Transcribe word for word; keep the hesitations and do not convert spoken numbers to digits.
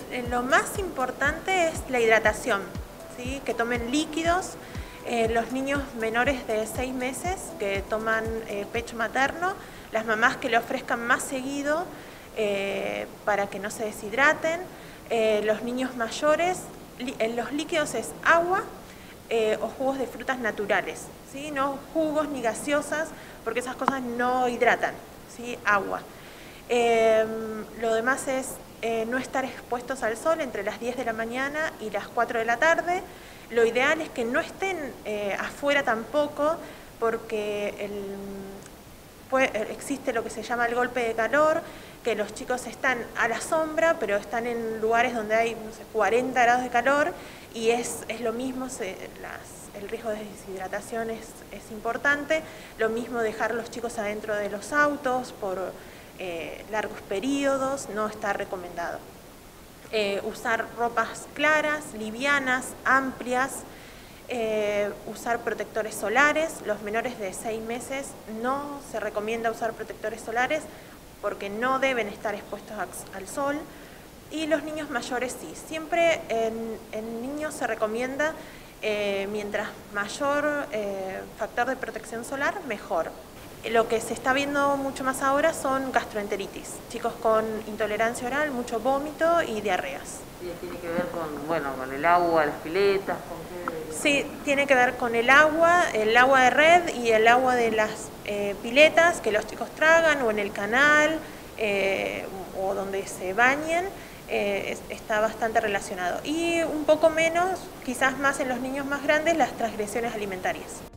lo más importante es la hidratación, ¿sí? Que tomen líquidos. Eh, los niños menores de seis meses que toman eh, pecho materno, las mamás que le ofrezcan más seguido eh, para que no se deshidraten. Eh, los niños mayores, en los líquidos es agua eh, o jugos de frutas naturales, ¿sí? No jugos ni gaseosas, porque esas cosas no hidratan, ¿sí? Agua. Eh, lo demás es eh, no estar expuestos al sol entre las diez de la mañana y las cuatro de la tarde. Lo ideal es que no estén eh, afuera tampoco, porque el, pues, existe lo que se llama el golpe de calor, que los chicos están a la sombra, pero están en lugares donde hay no sé, cuarenta grados de calor, y es, es lo mismo, se, las, el riesgo de deshidratación es, es importante. Lo mismo dejar los chicos adentro de los autos por eh, largos periodos, no está recomendado. Eh, usar ropas claras, livianas, amplias, eh, usar protectores solares. Los menores de seis meses no se recomienda usar protectores solares porque no deben estar expuestos a, al sol, y los niños mayores sí. Siempre en, en niños se recomienda eh, mientras mayor eh, factor de protección solar, mejor. Lo que se está viendo mucho más ahora son gastroenteritis, chicos con intolerancia oral, mucho vómito y diarreas. ¿Y tiene que ver con, bueno, con el agua, las piletas? ¿Con qué? Sí, tiene que ver con el agua, el agua de red y el agua de las eh, piletas que los chicos tragan, o en el canal eh, o donde se bañen. Eh, está bastante relacionado. Y un poco menos, quizás más en los niños más grandes, las transgresiones alimentarias.